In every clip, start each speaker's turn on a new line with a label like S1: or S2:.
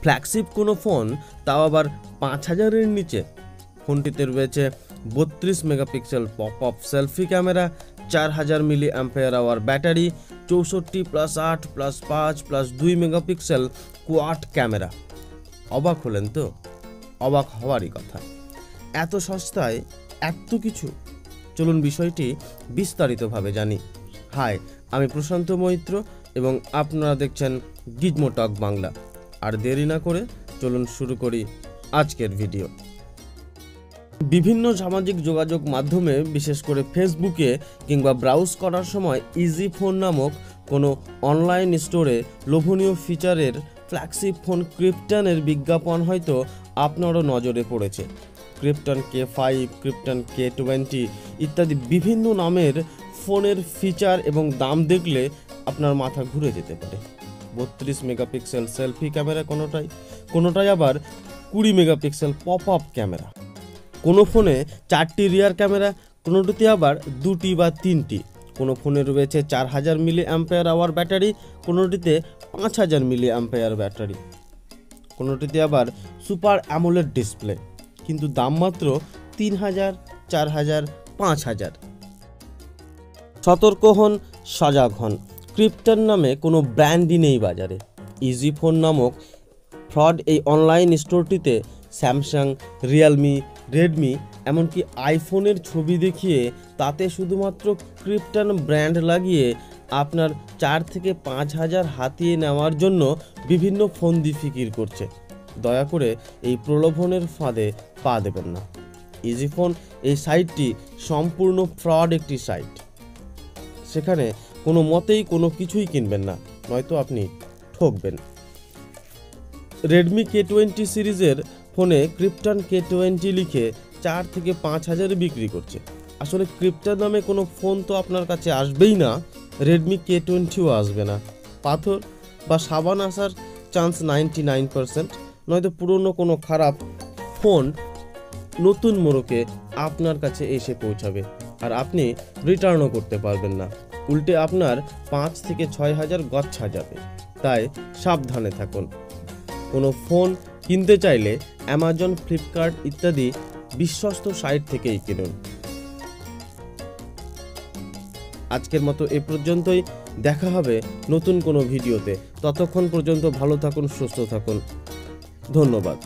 S1: Flagship কোনো phone, তাও আবার 5000-এর নিচে। ফোনটিতে রয়েছে 32 megapixel pop up selfie camera, 4000 milli ampere hour battery, 64+8+5+2 megapixel quad camera. অবাক হলেন তো? অবাক হওয়ারই কথা, এত সস্তায় এত কিছু। চলুন বিষয়টি বিস্তারিতভাবে জানি। হাই, আমি প্রশান্ত মৈত্র এবং আপনারা দেখছেন গিজমো টক বাংলা। আর দেরি না করে চলুন শুরু করি আজকের ভিডিও। বিভিন্ন সামাজিক যোগাযোগ মাধ্যমে, বিশেষ করে ফেসবুকে কিংবা ব্রাউজ করার সময় ইজি ফোন নামক কোনো অনলাইন স্টোরে লোভনীয় ফিচারের ফ্ল্যাগশিপ ফোন ক্রিপ্টনের বিজ্ঞাপন হয়তো আপনারও নজরে পড়েছে। ক্রিপ্টন K5, ক্রিপ্টন K20 ইত্যাদি বিভিন্ন নামের ফোনের ফিচার এবং দাম দেখলে আপনার মাথা ঘুরে যেতে পারে। 32 মেগাপিক্সেল সেলফি ক্যামেরা কোনোটাই আবার 20 মেগাপিক্সেল পপ আপ ক্যামেরা। কোনো ফোনে 4টি রিয়ার ক্যামেরা, কোনোটিতে আবার 2টি বা 3টি। কোনো ফোনে রয়েছে 4000 মিলি অ্যাম্পিয়ার আওয়ার ব্যাটারি, কোনোটিতে 5000 মিলি অ্যাম্পিয়ার ব্যাটারি, কোনোটিতে আবার সুপার অ্যামোলেড ডিসপ্লে। কিন্তু দাম মাত্র 3000, 4000, 5000। সতর্ক হন, সজাগ হন। ক্রিপ্টন নামে কোনো ব্র্যান্ডই নেই বাজারে। ইজি ফোন নামক ফ্রড এই অনলাইন স্টোরটিতে স্যামসাং, রিয়েলমি, রেডমি এমনকি আইফোনের ছবি দেখিয়ে তাতে শুধুমাত্র ক্রিপ্টন ব্র্যান্ড লাগিয়ে আপনার 4 থেকে 5000 হাতিয়ে নেওয়ার জন্য বিভিন্ন ফন্দি ফিকির করছে। দয়া করে এই প্রলোভনের ফাঁদে পা দেবেন না। ইজি ফোন এই সাইটটি সম্পূর্ণ ফ্রড একটি সাইট। সেখানে কোনো মতেই কোনো কিছুই কিনবেন না, নয়তো আপনি ঠকবেন। রেডমি K20 সিরিজের ফোনে ক্রিপ্টন K20 লিখে 4 থেকে 5000 বিক্রি করছে। আসলে ক্রিপ্টন নামে কোনো ফোন তো আপনার কাছে আসবেই না, রেডমি K20ও আসবে না। পাথর বা সাবান আসার চান্স 99%, নয়তো পুরনো কোনো খারাপ ফোন নতুন মোড়কে আপনার কাছে এসে পৌঁছাবে, আর আপনি রিটার্নও করতে পারবেন না। উল্টে আপনার 5 থেকে 6000 গচ্ছা যাবে। তাই সাবধানে থাকুন। কোনো ফোন কিনতে চাইলে অ্যামাজন, ফ্লিপকার্ট ইত্যাদি বিশ্বস্ত সাইট থেকেই কিনুন। আজকের মতো এ পর্যন্তই। দেখা হবে নতুন কোনো ভিডিওতে। ততক্ষণ পর্যন্ত ভালো থাকুন, সুস্থ থাকুন। ধন্যবাদ।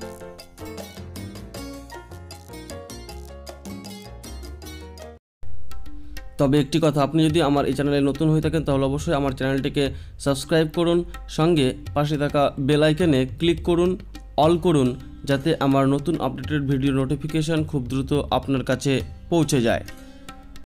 S1: তবে একটি কথা, আপনি যদি আমার এই চ্যানেলে নতুন হয়ে থাকেন তাহলে অবশ্যই আমার চ্যানেলটিকে সাবস্ক্রাইব করুন, সঙ্গে পাশে থাকা বেল আইকনে ক্লিক করুন, অল করুন, যাতে আমার নতুন আপডেটেড ভিডিও নোটিফিকেশন খুব দ্রুত আপনার কাছে পৌঁছে যায়।